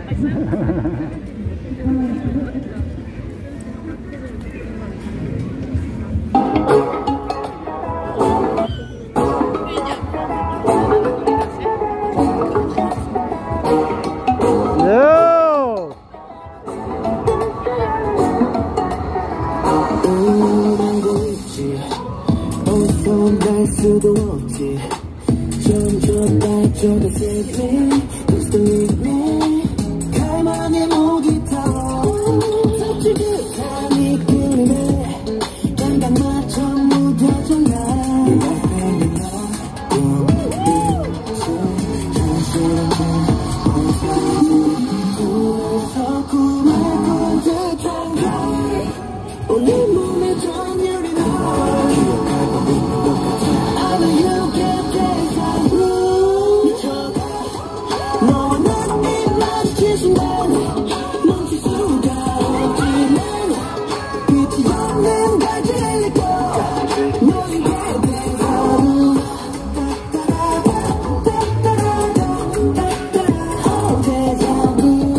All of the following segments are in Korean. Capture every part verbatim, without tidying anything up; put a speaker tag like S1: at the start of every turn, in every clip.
S1: 수도 없지. 점점 발전해 슬피 Just leave me. 갈망의 목이 타워 솔직한 이끌네. 감각 맞춰 묻어져 나. 꿈에서 꿈을 꾼 듯한 걸 오늘 몸에 전율이 나. 기억할 건 있는 것 같아. You get that blue. 너와 나는 마주칠 순간 멈출 수가 없지만 빛이 없는 갈지 흘리고 너는 get that blue. Oh, deja vu.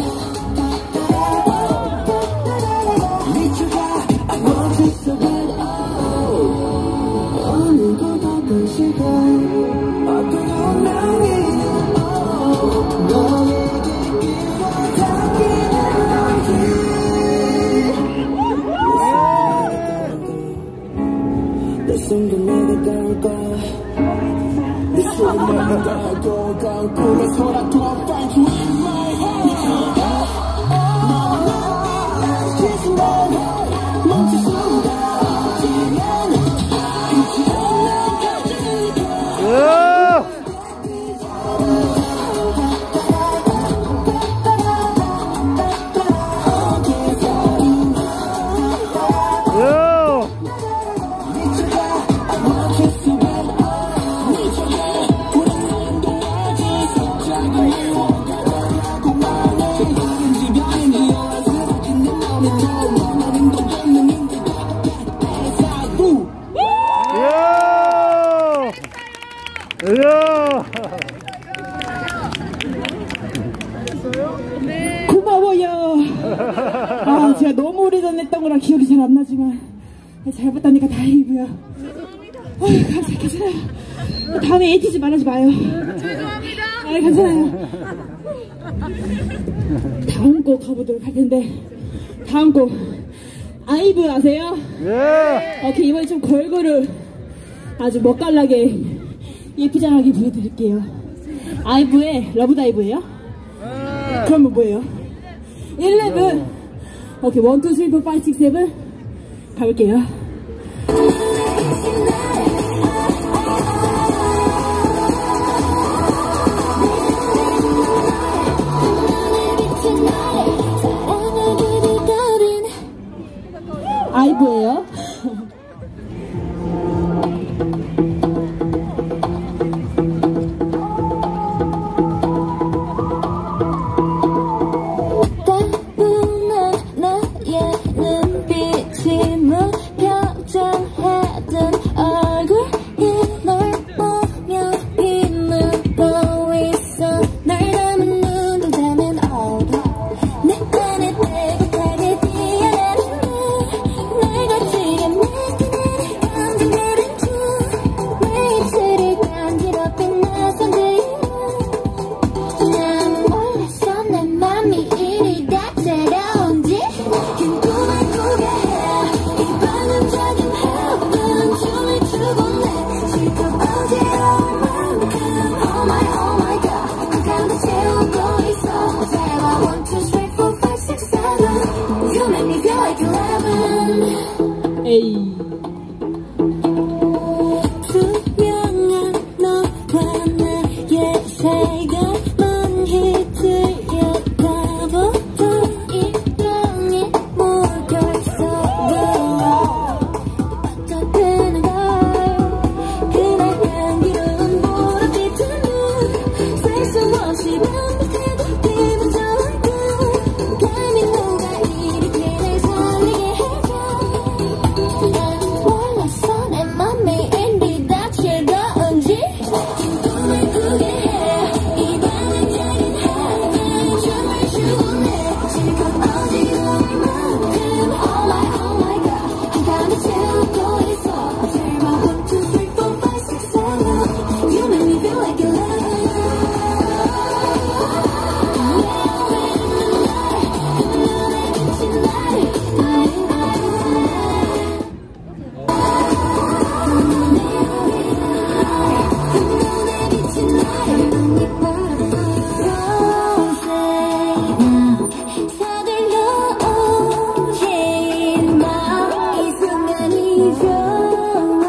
S1: 미쳐가 I want it so bad. Oh, 어느덧 어떤 시간 어떤 운명이든 너에게 이뤄닿기는 너지. 내 순간 내가 닿을 거야. 내 순간 내가 닿을 거야. 꿈에서라도 I'll find you in my heart. 너와 나는 마주칠 순간 멈출 수가 없지만 빛이 없는 갈지 흘리고
S2: 고마워요. 아, 제가 너무 오래전에 했던 거라 기억이 잘 안 나지만 잘 봤다니까 다행이고요. 아, 감사해요. 괜찮아요. 다음에 에이티지 말하지 마요.
S3: 죄송합니다.
S2: 아, 괜찮아요. 다음 곡 가보도록 할 텐데, 다음 곡 아이브 아세요?
S1: 예.
S2: 오케이, 이번에 좀 걸그룹 아주 멋깔나게 예쁘장하게 보여드릴게요. 아이브의 러브다이브예요? 그러면 뭐예요? 일레븐. 오케이, 원, 투, 쓰리, 포, 파이브, 식스, 세븐 가볼게요. 아이브예요. 에이. 투명한 너와 나의 세계만 휘둘려 가보
S1: 서둘러 오진 마. 이 순간이 좋아.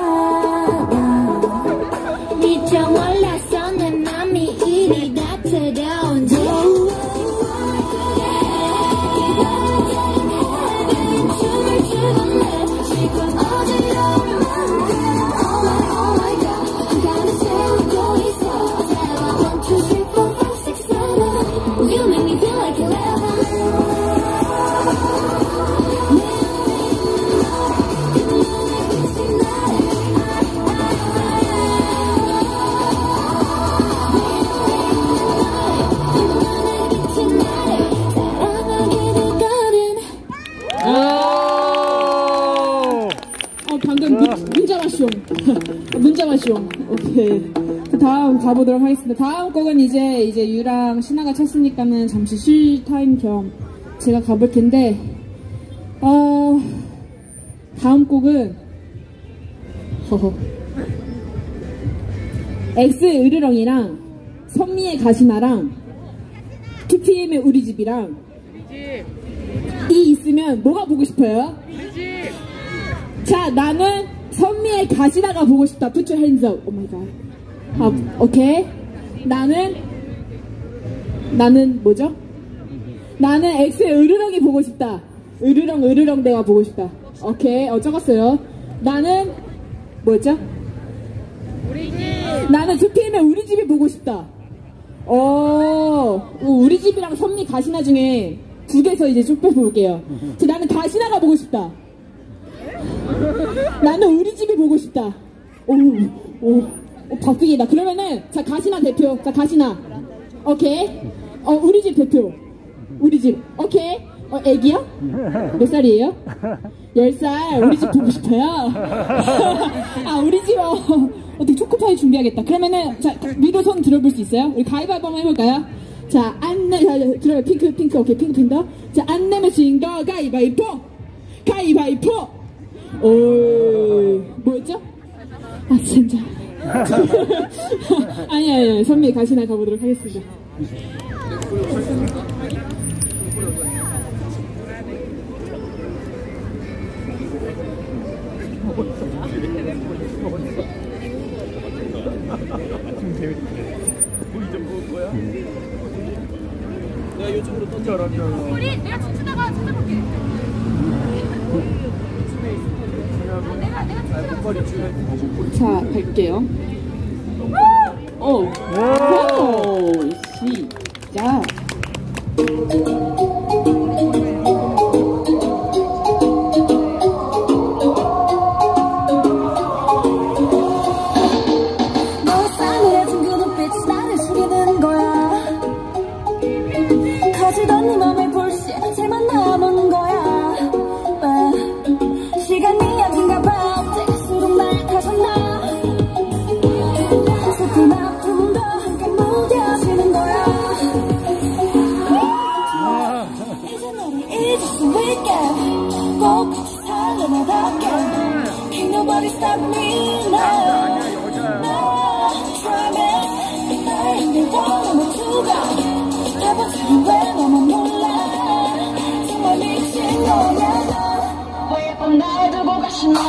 S1: 미처 몰랐어 내 맘이 이리 다채로운지. 춤을 추던 내 지금 어지러울 만큼 Oh my oh my god 한가득 채우고 있어. One two three four five six seven You make me feel like eleven.
S2: 어, 방금 문, 문자마쇼. 문자마쇼. 오케이. 다음 가보도록 하겠습니다. 다음 곡은 이제, 이제 유랑 신화가 찼으니까는 잠시 쉴 타임 겸 제가 가볼 텐데, 어, 다음 곡은, 허허. 엑스 으르렁이랑, 선미의 가시나랑, 투피엠의 우리 집이랑, 이 있으면 뭐가 보고 싶어요? 자, 나는 선미의 가시나가 보고 싶다. Put your hands up. 오 마이 갓. 아, 오케이. 나는 나는 뭐죠? 나는 엑스의 으르렁이 보고 싶다. 으르렁 으르렁 내가 보고 싶다. 오케이. 어, 적었어요. 나는 뭐였죠? 우리 집. 나는 투피엠의 우리 집이 보고 싶다. 어, 우리 집이랑 선미 가시나 중에 두 개서 이제 쭉 빼볼게요. 자, 나는 가시나가 보고 싶다. 나는 우리 집이 보고 싶다. 오, 오, 오, 박빙이다. 그러면은, 자, 가시나 대표. 자, 가시나. 오케이. 어, 우리 집 대표. 우리 집. 오케이. 어, 애기요? 몇 살이에요? 열 살. 우리 집 보고 싶어요. 아, 우리 집, 어, 어떻게 초코파이 준비하겠다. 그러면은, 자, 위로 손 들어볼 수 있어요? 우리 가위바위보 한번 해볼까요? 자, 안 내, 자, 들어요. 핑크, 핑크, 오케이, 핑크, 핑크. 자, 안 내면 진 거, 가위바위보! 가위바위보! 오, 뭐였죠? 아, 진짜. 아니, 아니, 아니, 선미 가시나 가보도록 하겠습니다.
S3: 내가 이쪽으로 던져.
S4: 우리 내가 춤추다가 찾아볼게. 내가 내가
S2: 자, 갈게요. 오, 오, 시작.
S1: 너 싸늘해진 그 눈빛이 나를 숨기는 거야. 커지던 네 맘을 볼 시간만 남은 거야. 아, 시간이 약인가 봐. 갈수록 날 가졌나. 슬픈 아픔도 함께 무뎌지는 거야. 이제 너를 잊을 수 있게 꼭 같이 살려나갈게. Can't nobody stop me now. Now try me. 날 향해 원하는 두가 해보지 왜 너만 몰라. 정말 미친 거야 너. 왜 예쁜 날 두고 가시나.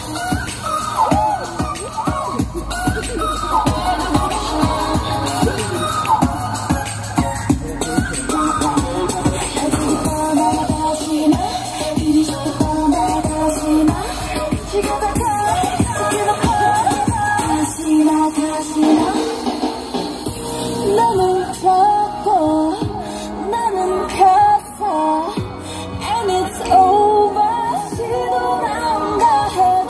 S1: 나는 잡고 나는 갔어 And it's over. 시도 나온다 해도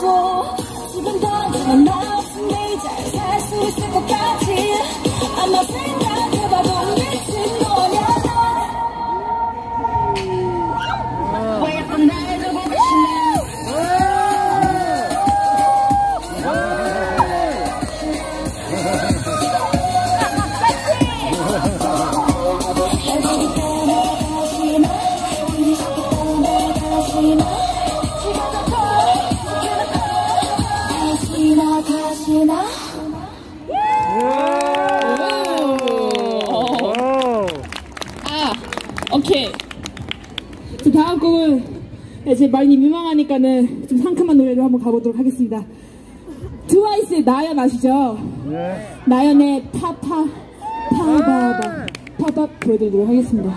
S2: 오케이. 자, 다음 곡은 이제 많이 민망하니까는 좀 상큼한 노래로 한번 가보도록 하겠습니다. 트와이스의 나연 아시죠? 네. 나연의 파파 파바바 파바 보여드리도록 하겠습니다.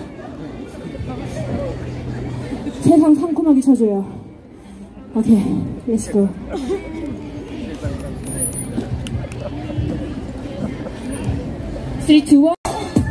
S2: 세상 상큼하게 쳐줘요. 오케이, 렛츠고. 쓰리, 투, 원.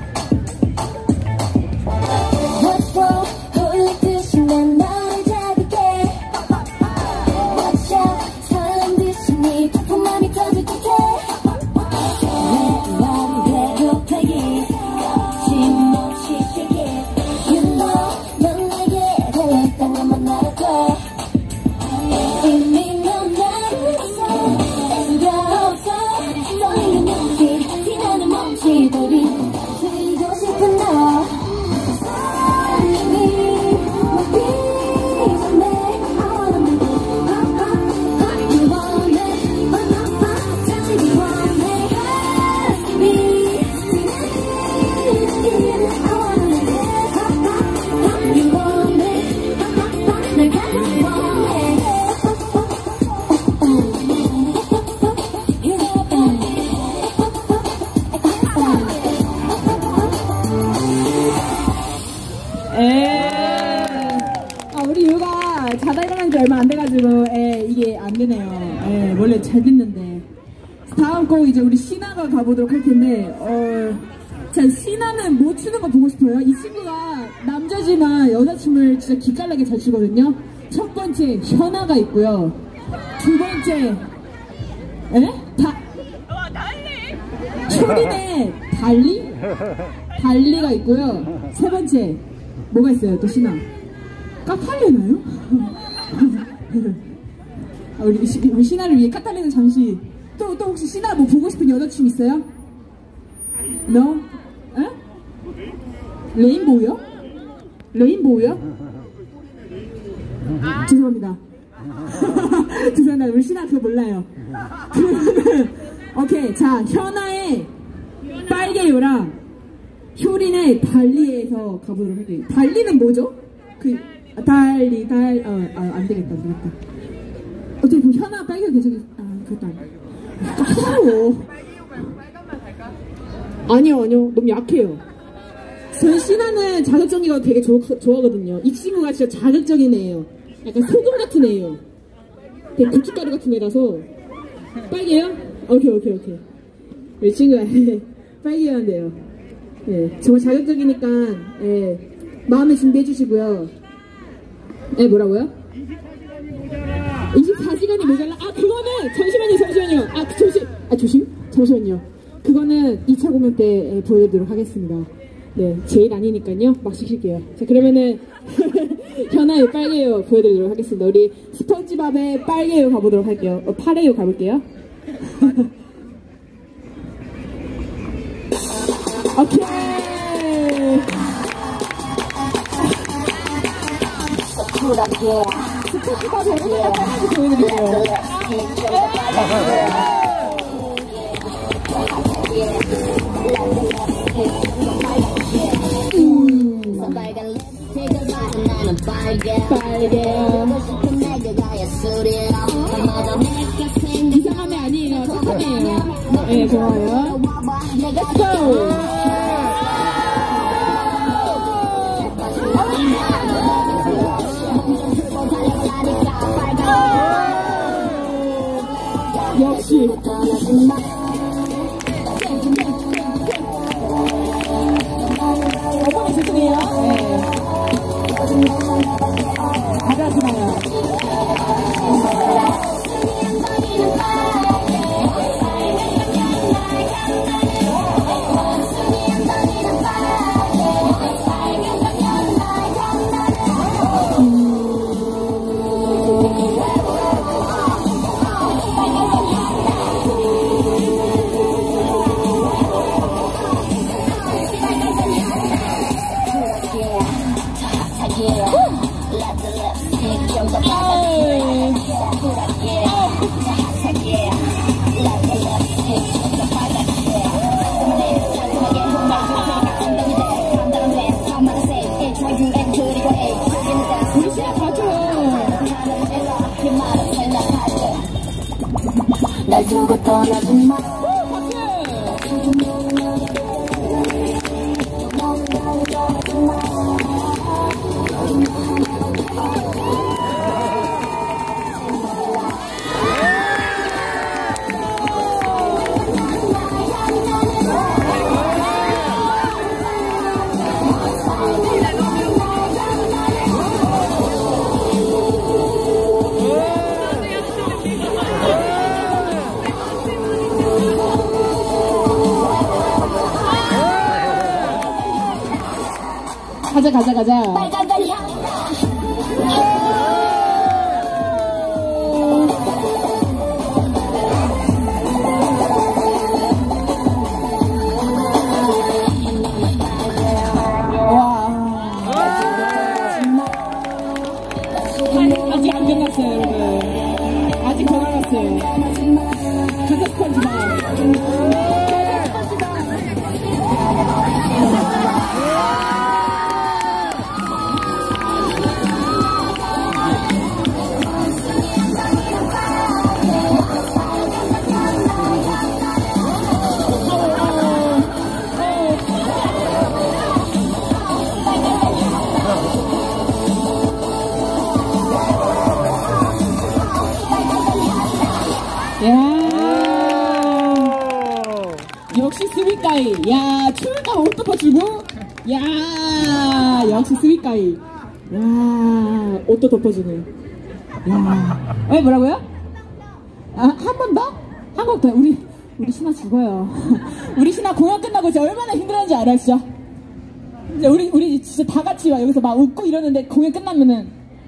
S2: 얼마 안 돼가지고 에, 이게 안 되네요. 에, 원래 잘 됐는데. 다음 곡 이제 우리 신아가 가보도록 할 텐데, 어, 자, 신아는 뭐 추는 거 보고 싶어요? 이 친구가 남자지만 여자춤을 진짜 기깔나게 잘 추거든요. 첫 번째 현아가 있고요. 두 번째, 에? 다. 초린의 달리? 달리가 있고요. 세 번째 뭐가 있어요? 또 신아. 까탈레나요? 아, 우리, 시, 우리 신아를 위해 까탈레는 잠시. 또, 또 혹시 신아 뭐 보고 싶은 여자춤 있어요? No? 에? 레인보우요? 레인보우요? 아. 죄송합니다. 죄송합니다. 우리 신아 그거 몰라요. 그러면은 오케이, 자, 현아의 빨개요랑 효린의 달리에서 가보도록 할게요. 달리는 뭐죠? 그 아, 달리 달 어 아 안 되겠다 안 되겠다. 어떻게 그럼 현아 빨개요 괜찮겠? 아 그것도 아니에요. 아니요 아니요 너무 약해요. 저희 신아는 자극적인 거 되게 좋아, 좋아하거든요. 이 친구가 진짜 자극적인 애예요. 약간 소금 같은 애예요. 되게 고춧가루 같은 애라서. 빨개요? 오케이 오케이 오케이. 우리 친구가 빨개야 한대요. 예, 정말 자극적이니까 예, 마음에 준비해 주시고요. 예, 뭐라고요? 이십사 시간이 모자라. 아 그거는 잠시만요 잠시만요. 아 조심 아 조심 잠시만요. 그거는 이 차 공연 때 예, 보여드리도록 하겠습니다. 네, 제일 아니니까요. 막 시킬게요. 자, 그러면은 현아의 빨개요 보여드리도록 하겠습니다. 우리 스펀지밥의 빨개요 가보도록 할게요. 어, 파래요 가볼게요. 오케이. 스펀지밥의 빨간색 보여드릴게요. 빨개요. 이상한 애 아니에요. 착한 애예요. 네, 좋아요. Let's go! 역시. 어머니 죄송해요. 네. 가져가시나요?
S1: 날 두고 떠나지 마.
S2: 가자 가자 가자.
S1: 빨간 달 향.
S2: 아직 안 끝났어요, 여러분. 아직 더 남았어요. 가자, 스펀지만. 야, 역시 스윗가이. 야, 추울까 옷 덮어주고. 야, 역시 스윗가이. 야, 옷도 덮어주네. 야, 에 뭐라고요? 아, 한 번 더? 한 번 더. 우리 우리 신화 죽어요. 우리 신화 공연 끝나고 이제 얼마나 힘들었는지 알아요, 진짜. 이제 우리 우리 진짜 다 같이 막 여기서 막 웃고 이러는데 공연 끝나면은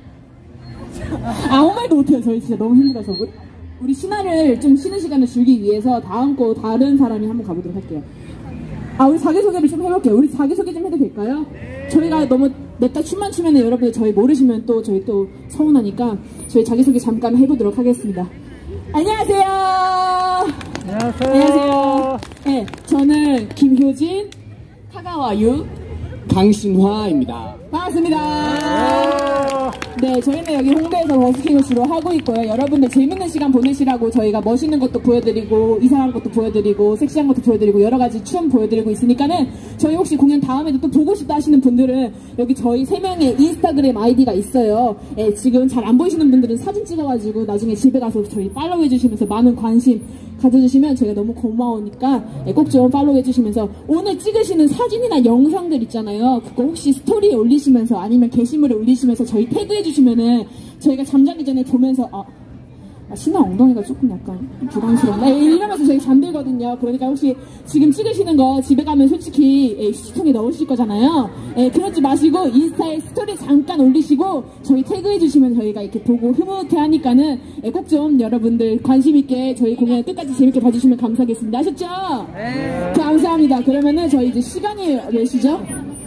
S2: 아무 말도 못해요. 저희 진짜 너무 힘들어서. 우리, 우리 신화를 좀 쉬는 시간을 줄기 위해서 다음 거 다른 사람이 한번 가보도록 할게요. 아, 우리 자기소개를 좀 해볼게요. 우리 자기소개 좀 해도 될까요? 저희가 너무 냅다 춤만 추면 여러분들 저희 모르시면 또 저희 또 서운하니까 저희 자기소개 잠깐 해보도록 하겠습니다. 안녕하세요.
S3: 안녕하세요.
S2: 안녕하세요. 네, 저는 김효진, 타가와유,
S5: 강신화입니다.
S2: 반갑습니다. 네, 저희는 여기 홍대에서 버스킹을 주로 하고 있고요. 여러분들 재밌는 시간 보내시라고 저희가 멋있는 것도 보여드리고 이상한 것도 보여드리고 섹시한 것도 보여드리고 여러 가지 춤 보여드리고 있으니까는 저희 혹시 공연 다음에도 또 보고 싶다 하시는 분들은 여기 저희 세 명의 인스타그램 아이디가 있어요. 예, 지금 잘 안 보이시는 분들은 사진 찍어가지고 나중에 집에 가서 저희 팔로우 해주시면서 많은 관심 가져주시면 저희가 너무 고마우니까 예, 꼭 좀 팔로우 해주시면서 오늘 찍으시는 사진이나 영상들 있잖아요. 그거 혹시 스토리에 올리시면서 아니면 게시물에 올리시면서 저희 태그해주시면은 저희가 잠자기 전에 보면서 아, 아 신화 엉덩이가 조금 약간 부담스럽네 이러면서 저희 잠들거든요. 그러니까 혹시 지금 찍으시는 거 집에 가면 솔직히 예, 휴지통에 넣으실 거잖아요. 예, 그러지 마시고 인스타에 스토리 잠깐 올리시고 저희 태그해주시면 저희가 이렇게 보고 흐뭇해 하니까는 예, 꼭 좀 여러분들 관심있게 저희 공연 끝까지 재밌게 봐주시면 감사하겠습니다. 아셨죠? 네. 감사합니다. 그러면은 저희 이제 시간이 몇 시죠?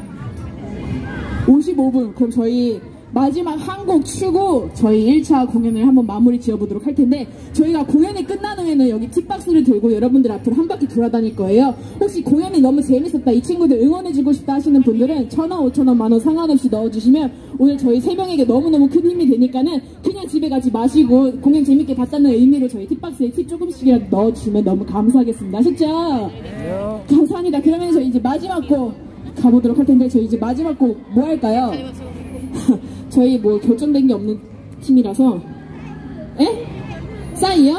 S2: 오십오 분. 그럼 저희 마지막 한 곡 추고 저희 일 차 공연을 한번 마무리 지어보도록 할 텐데 저희가 공연이 끝난 후에는 여기 팁박스를 들고 여러분들 앞으로 한 바퀴 돌아다닐 거예요. 혹시 공연이 너무 재밌었다 이 친구들 응원해주고 싶다 하시는 분들은 천원, 오천원, 만원 상관없이 넣어주시면 오늘 저희 세 명에게 너무너무 큰 힘이 되니까는 그냥 집에 가지 마시고 공연 재밌게 봤다는 의미로 저희 팁박스에 팁 조금씩이라도 넣어주시면 너무 감사하겠습니다. 아셨죠? 네. 감사합니다. 그러면 저희 이제 마지막 곡 가보도록 할 텐데 저희 이제 마지막 곡 뭐 할까요? 저희 뭐 결정된 게 없는 팀이라서 에? 싸이요?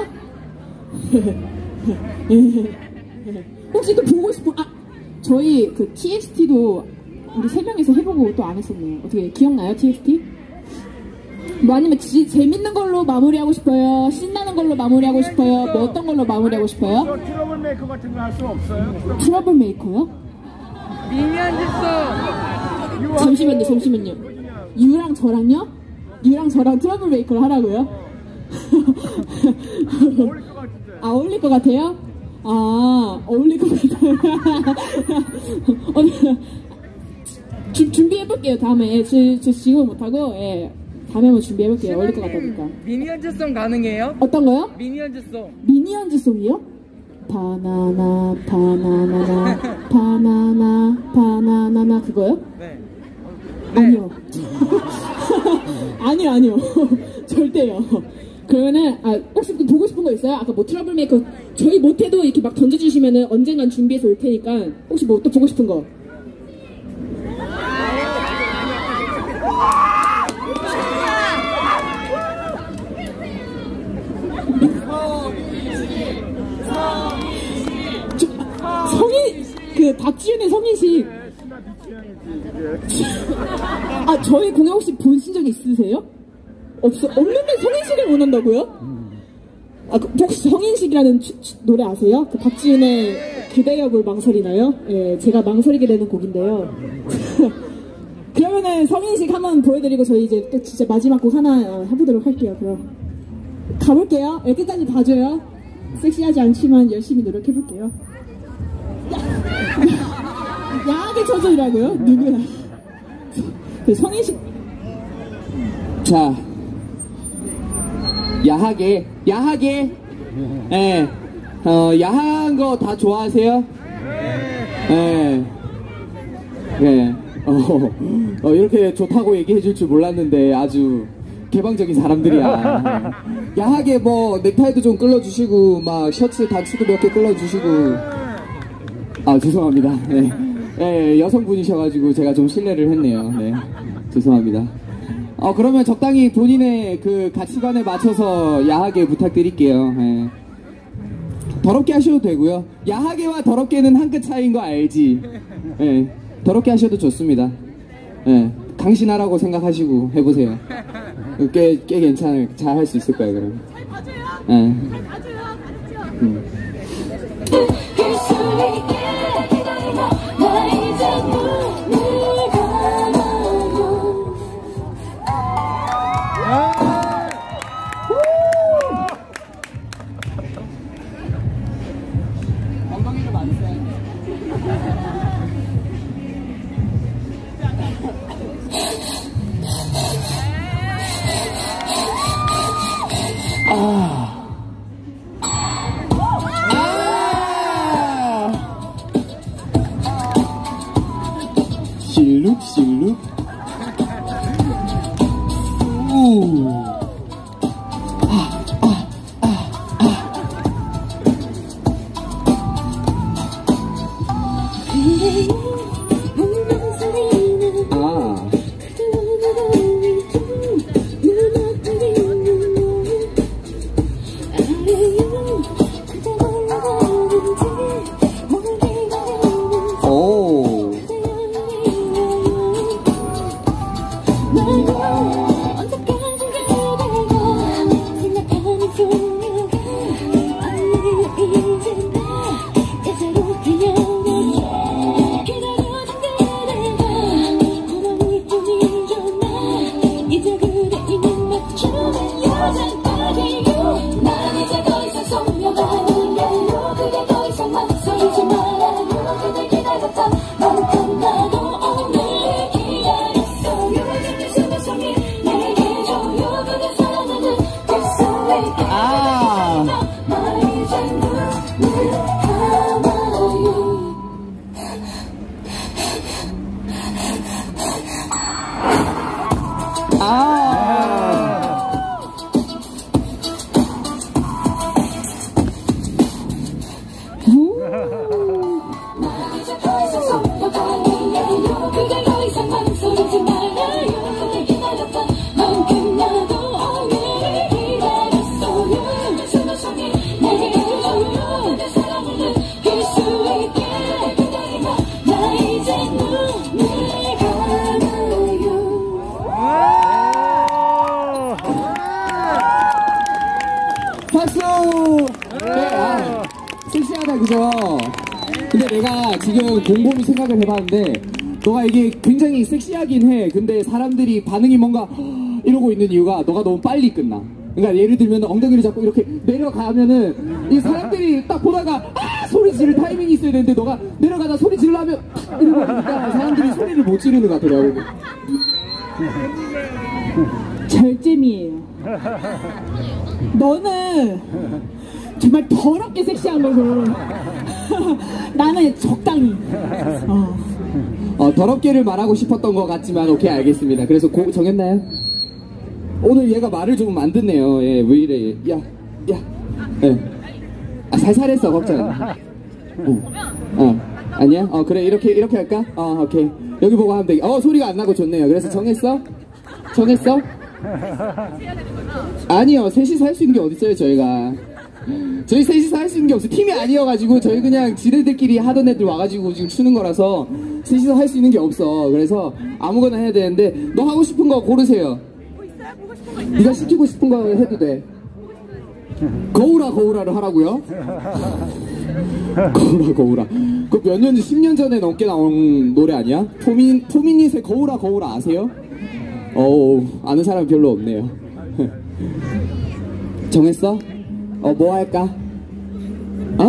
S2: 혹시 또 보고 싶은 아 저희 그 티엑스티도 우리 세 명이서 해보고 또 안 했었네요. 어떻게 기억나요 티엑스티? 뭐 아니면 지, 재밌는 걸로 마무리하고 싶어요? 신나는 걸로 마무리하고 싶어요? 뭐 어떤 걸로 마무리하고 싶어요?
S3: 트러블 메이커 같은 거 할 수 없어요?
S2: 트러블 메이커요?
S3: 미니언 집소.
S2: 잠시만요, 잠시만요. 유랑 저랑요? 유랑 저랑 트러블 메이커를 하라고요?
S3: 어울릴 것 같은데.
S2: 아, 어울릴 것 같아요? 아, 어울릴 것 같아요. 주, 준비해볼게요, 다음에. 저, 저 지금 못하고, 예. 다음에 한번 준비해볼게요. 어울릴 것 같다니까.
S3: 미니언즈송 가능해요?
S2: 어떤 거요?
S3: 미니언즈송.
S2: 미니언즈송이요? 바나나, 바나나나, 바나나, 바나나나, 그거요?
S3: 네.
S2: 아니요. 아니요, 아니요. 절대요. 그러면은 아 혹시 또 보고 싶은 거 있어요? 아까 뭐 트러블 메이커 저희 못해도 이렇게 막 던져주시면은 언젠간 준비해서 올 테니까 혹시 뭐 또 보고 싶은 거? 저, 성인 그 박지윤의 성인식 아 저희 공연 혹시 보신 적 있으세요? 없어 없는데 성인식을 원한다고요? 아 그, 혹시 성인식이라는 추, 추, 노래 아세요? 그 박지윤의 그대여 볼 망설이나요? 예, 제가 망설이게 되는 곡인데요. 그러면은 성인식 한번 보여드리고 저희 이제 또 진짜 마지막 곡 하나 어, 해보도록 할게요. 그럼 가볼게요. 예, 끝까지 봐줘요. 섹시하지 않지만 열심히 노력해볼게요. 야하게 쳐줘이라고요? 누구야? 그 성인식
S5: 자, 야하게, 야하게, 예, 어, 야한 거 다 좋아하세요? 예, 예, 어, 어, 이렇게 좋다고 얘기해 줄 줄 몰랐는데 아주 개방적인 사람들이야. 야하게 뭐 넥타이도 좀 끌어주시고, 막 셔츠 단추도 몇 개 끌어주시고, 아, 죄송합니다. 예, 예, 여성분이셔가지고 제가 좀 실례를 했네요. 네, 죄송합니다. 어, 그러면 적당히 본인의 그 가치관에 맞춰서 야하게 부탁드릴게요. 예. 더럽게 하셔도 되고요. 야하게와 더럽게는 한 끗 차이인 거 알지? 예. 더럽게 하셔도 좋습니다. 예. 강신하라고 생각하시고 해보세요. 꽤, 꽤 괜찮아요. 잘 할 수 있을 거예요, 그럼. 예. 음. 엉덩이를 많이 써야 돼. 아. 아. 실룩 실룩. 우. 박수! 네, 아, 섹시하다, 그죠? 근데 내가 지금 곰곰이 생각을 해봤는데, 너가 이게 굉장히 섹시하긴 해. 근데 사람들이 반응이 뭔가 이러고 있는 이유가 너가 너무 빨리 끝나. 그러니까 예를 들면 엉덩이를 잡고 이렇게 내려가면은 이 사람들이 딱 보다가 아! 소리 지를 타이밍이 있어야 되는데 너가 내려가다 소리 지르려면 이러고 하니까 사람들이 소리를 못 지르는 것 같더라고.
S2: 절제미예요. 너는 정말 더럽게 섹시한 거고 나는 적당히. 어.
S5: 어, 더럽게를 말하고 싶었던 것 같지만 오케이, 알겠습니다. 그래서 곡 정했나요? 오늘 얘가 말을 조금 안 듣네요. 예, 왜 이래? 야, 야, 예. 아, 살살했어, 걱정. 어, 어, 아니야? 어, 그래, 이렇게, 이렇게 할까? 어, 오케이. 여기 보고 하면 돼. 어, 소리가 안 나고 좋네요. 그래서 정했어? 정했어? 아니요, 셋이서 할 수 있는 게 어딨어요, 저희가. 저희 셋이서 할 수 있는 게 없어요. 팀이 아니어가지고, 저희 그냥 지네들끼리 하던 애들 와가지고 지금 추는 거라서, 셋이서 할 수 있는 게 없어. 그래서 아무거나 해야 되는데, 너 하고 싶은 거 고르세요. 네가 시키고 싶은 거 해도 돼. 거울아, 거울아를 하라고요? 거울아, 거울아. 그 몇 년, 십 년 전에 넘게 나온 노래 아니야? 포민, 포미닛의 거울아, 거울아 아세요? 어우, 아는 사람이 별로 없네요. 정했어? 어, 뭐 할까? 어?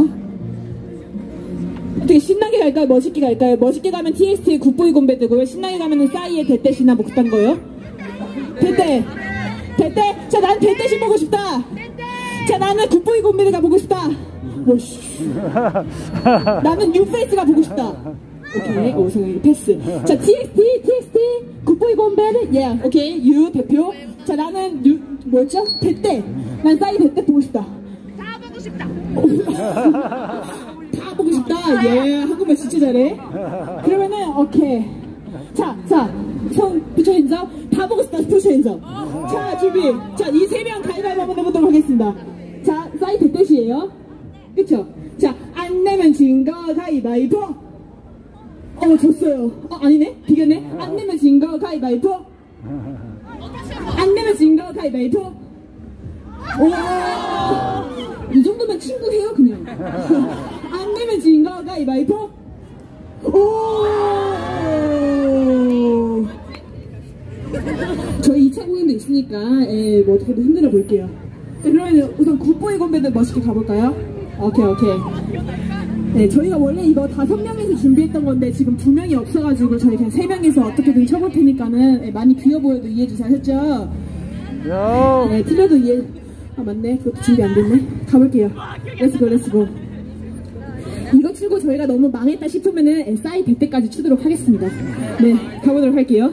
S2: 어떻게 신나게 갈까요? 멋있게 갈까요? 멋있게 가면 티엑스티의 굿보이 곰배 되고요. 신나게 가면은 싸이의 대떼시나 뭐 그딴 거요? 대떼! 대떼! 자, 난 대떼시 보고 싶다! 자, 나는 굿보이 곰배가 보고 싶다! 뭐씨. 나는 뉴페이스가 보고 싶다! 오케이, 오승 패스. 자, 티엑스티, 티엑스티, 굿보이 곰배는, 예, yeah. 오케이, 유 대표. 자, 나는 뉴, 뭐였죠? 대떼. 난 싸이 대떼 보고 싶다.
S4: 다 보고 싶다.
S2: 다 보고 싶다. 예, 한국말 진짜 잘해. 그러면은 오케이. 자, 자, 손 붙여 인정. 다 보고 싶다. 붙여 인정. 자, 준비. 자, 이 세 명 가위바위보 한번 해보도록 하겠습니다. 자, 싸이 대뜻이에요. 그쵸? 자, 안 내면 진 거 가위바위보. 어, 졌어요. 어, 아니네. 비겼네. 안 내면 진 거 가위바위보. 안 내면 진 거 가위바위보. 오, 이 정도면 친구 해요 그냥. 안 내면 진 거 가위바위보. 오, 저희 이 차 공연도 있으니까 예, 뭐 어떻게든 흔들어 볼게요. 자, 그러면 우선 굿보이 건배들 멋있게 가볼까요? 오케이 오케이. 네, 저희가 원래 이거 다섯 명이서 준비했던 건데 지금 두 명이 없어가지고 저희 그냥 세 명이서 어떻게든 쳐볼 테니까는 예, 많이 귀여 보여도 이해해주세요. 하셨죠? 네, 틀려도 이해. 아 맞네, 그것도 준비 안 됐네. 가볼게요. 렛츠고 렛츠고. 이거 치고 저희가 너무 망했다 싶으면은 싸이 될 때까지 추도록 하겠습니다. 네, 가보도록 할게요.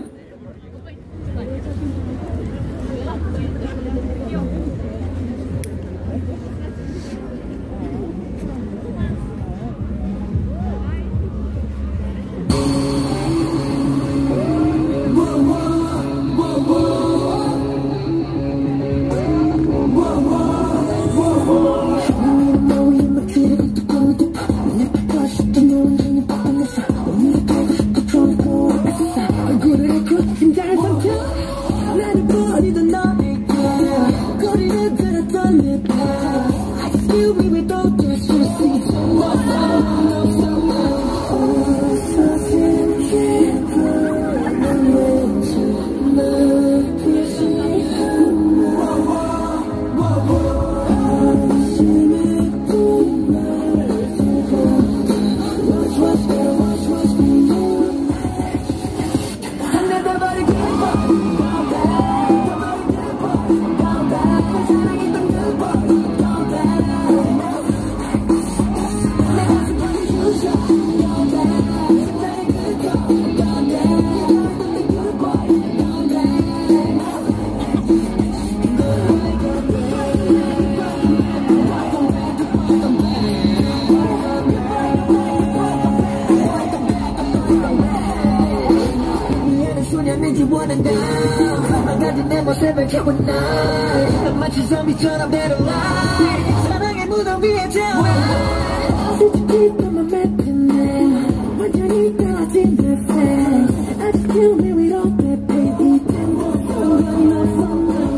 S1: 마치 좀비처럼 데려라 사랑의 무덤 위에 태워 솔직히 너만 맺혔네 완전히 떨어진 내 face 아직 기운이 위로돼 baby 상관이 없어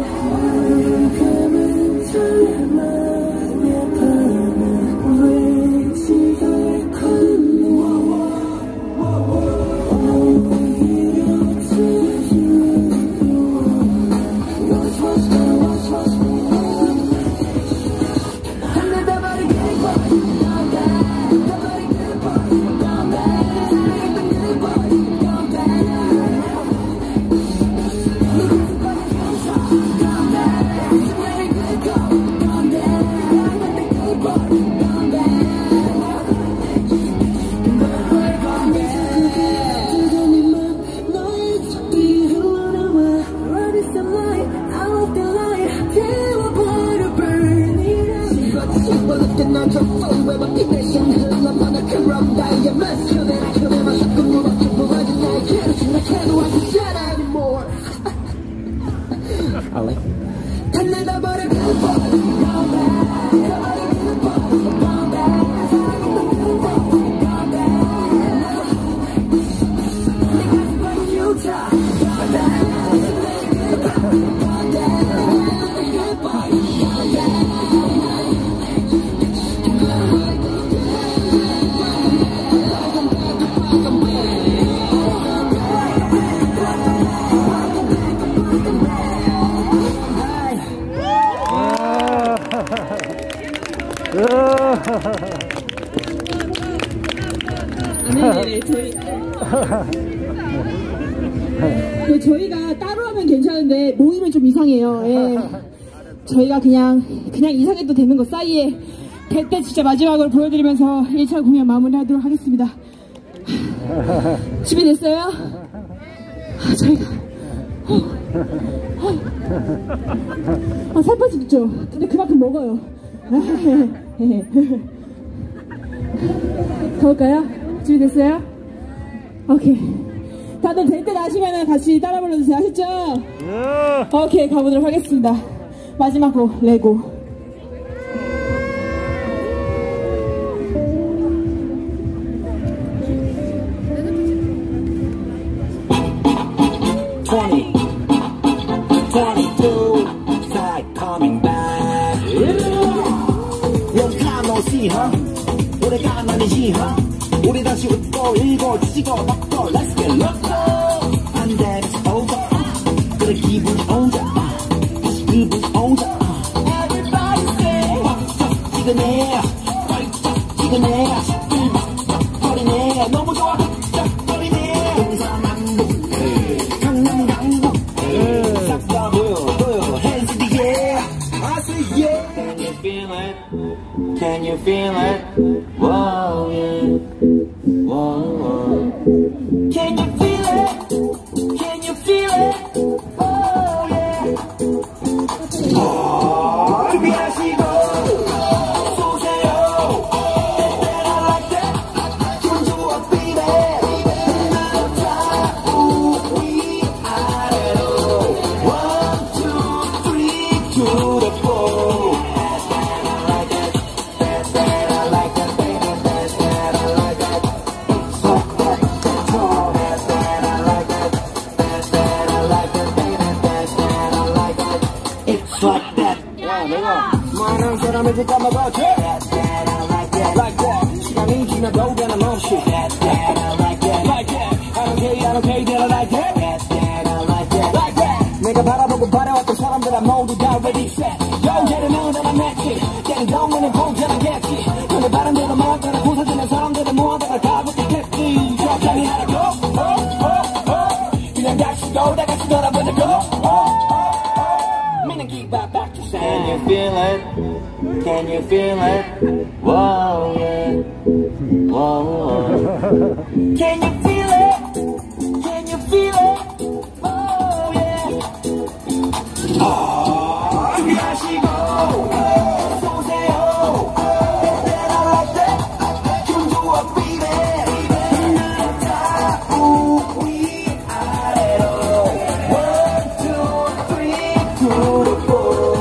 S1: 감은 참아내 밤에 왠지 달콤해
S6: Ali.
S2: 네네네, 저희. 그 저희가 따로 하면 괜찮은데 모이면 좀 이상해요. 예. 저희가 그냥 그냥 이상해도 되는 것 사이에 그때 진짜 마지막으로 보여드리면서 일 차 공연 마무리하도록 하겠습니다. 준비됐어요? 아, 저희가 어, 어. 아, 살 빠지겠죠? 근데 그만큼 먹어요. 가볼까요? 준비됐어요? 오케이. 다들 될 때 나시면 같이 따라 불러주세요. 아셨죠? 오케이, 가보도록 하겠습니다. 마지막으로 레고.
S6: twenty, twenty-two, side coming back. 영감 오시, huh? 오래간 아니지, huh? 우리 다시 웃고 일고 지고 먹고 let's get loco. And then it's over. 그래 기분이 온다. 다시 기분이 온다. Everybody say 꽉 찍어내, 꽉 찍어내. 시끌벅벅거리네. 너무 좋아. 쩍거리네. 동사만복, 강남강북. 싹 다 보여 보여. Hands in the air. I say yeah. Can you feel it? Can you feel it? Whoa yeah. Whoa, whoa. Can you feel it? Can you feel it? Oh yeah. Oh, 준비하시고 쏘세요. That I like that. 기분 좋아 baby. 하나 좌우 위아래로. One, two, three, to the four. That I like that. That I like that baby. That I like that. Like that. 야, 내가 많은 사람을 까먹었지. Like that. 시간이 지나도 변함없이. Like that. Like that. I don't care, I don't care, that I like that. Like that. 내가 바라보고 바라왔던 사람들아 모두 다 ready set. Yo, get it now that I'm at it. Get it down when it goes, then I get it. 너네 바람대로 막다가 부서지는 사람들은 모아다가 가볍겠지. 적당히 하라고. Oh, oh, oh. 그냥 다시 또 다 같이 돌아보자고. Oh, oh. Can you feel it? Can you feel it? Whoa, yeah. Whoa. Can you feel it? Can you feel it? Oh, yeah. Oh, 준비하시고 쏘세요. That I like that. 기분 좋아, baby. 하나 좌우 위아래로. One, two, three, to the four.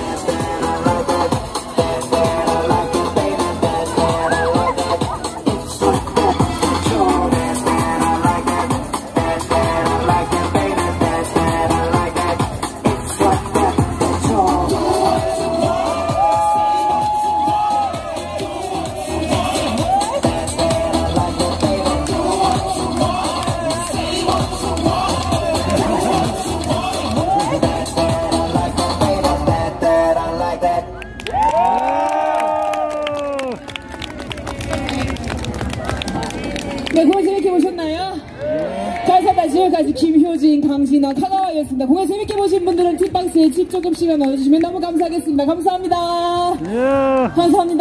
S2: 네, 공연 재밌게 보셨나요? 감사합니다. 지금까지 김효진, 강진아, 카가와였습니다. 공연 재밌게 보신 분들은 팁박스에 팁 조금씩만 넣어주시면 너무 감사하겠습니다. 감사합니다.
S3: 예.
S2: 감사합니다.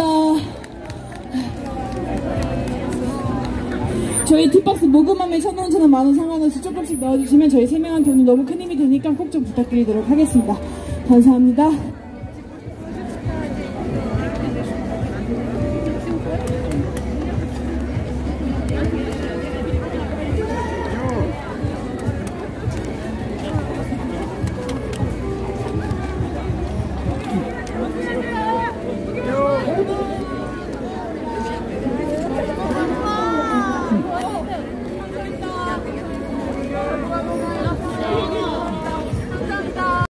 S2: 저희 팁박스 모금함에 천 원, 천 원, 만 원 상관없이 조금씩 넣어주시면 저희 세 명한테 오늘 너무 큰 힘이 되니까 꼭 좀 부탁드리도록 하겠습니다. 감사합니다.